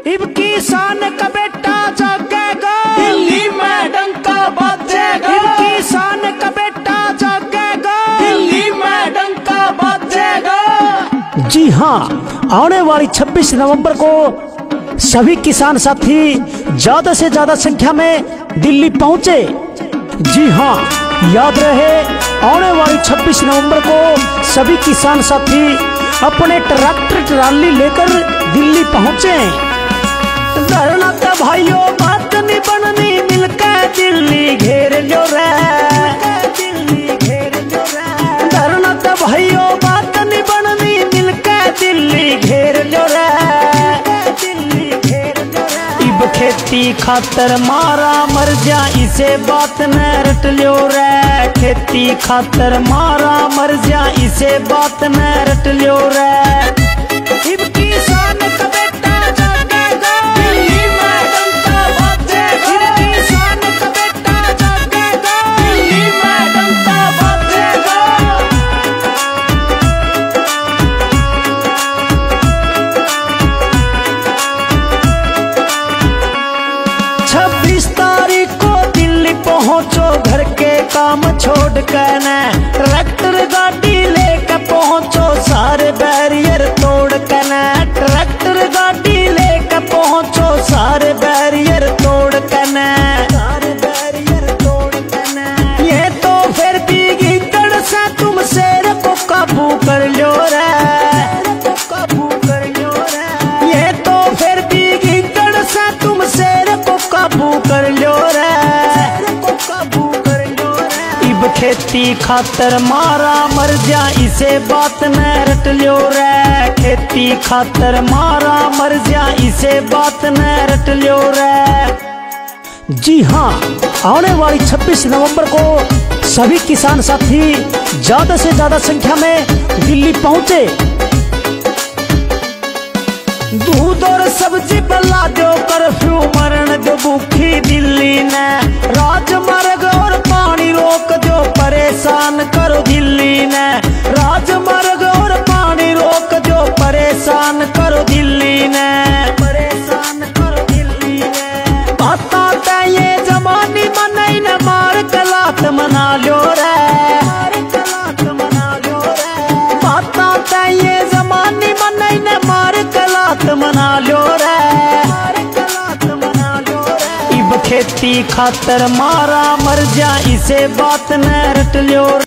इब किसान का बेटा जागेगा, दिल्ली में डंका बजेगा। इब किसान का बेटा जागेगा, दिल्ली में डंका बजेगा। जी हाँ, आने वाली 26 नवंबर को सभी किसान साथी ज्यादा से ज्यादा संख्या में दिल्ली पहुंचे। जी हाँ, याद रहे, आने वाली 26 नवंबर को सभी किसान साथी अपने ट्रैक्टर ट्राली लेकर दिल्ली पहुंचे। धरना तो भाइयों बात नहीं बननी, मिलकर दिल्ली घेर लो रे, दिल्ली घेर लो रे। धरना तो भाइयों बात नहीं बननी, मिलकर दिल्ली घेर लो रे, दिल्ली घेर लो रे। इब खेती खातर मारा मर जा, इसे बात न रट लो रे। खेती खातर मारा मर जा, इसे बात न रट लो रे। इब किसान का बेटा जागेगा, दिल्ली में डंका बजेगा। इब किसान का बेटा जागेगा, दिल्ली में डंका बजेगा। 26 तारीख को दिल्ली पहुंचो, घर के काम छोड़ कर न ट्रैक्टर गाड़ी लेकर पहुंचो, सारे बैरियर तोड़ कर न ट्रैक्टर गाड़ी लेकर पहुंचो, सारे बैरियर तोड़ कर न, सारे बैरियर तोड़ कर न। ये तो फिर भी गीदड़ से तुम शेर को काबू कर लो रे, काबू कर लो रे। ये तो फिर भी गीदड़ से तुम शेर को काबू कर लो रे, काबू कर लो रे। इब खेती खातर मारा मर जा, इसे बात न रट लो रे। खेती खातर मारा मर जा, इसे बात न रट लो रे। जी हाँ, आने वाली 26 नवंबर को सभी किसान साथी ज्यादा से ज्यादा संख्या में दिल्ली पहुंचे। दूध और सब्जी बला दो, कर्फ्यू मरण दो भूखी दिल्ली ने। राजमार्ग और पानी रोक दो, परेशान करो दिल्ली ने। राजमार्ग और पानी रोक दो, परेशान करो दिल्ली ने, परेशान करो दिल्ली ने। बताते ये जमानी मनाई न, मार कलात मना लो रे, मार कलात मना लो रे। बताते ये जमानी मनाई न, मार कलात मना लो रे, मार कलात मना लो रे। इब खेती खातर मारा मर जा, इसे बात न रट लो।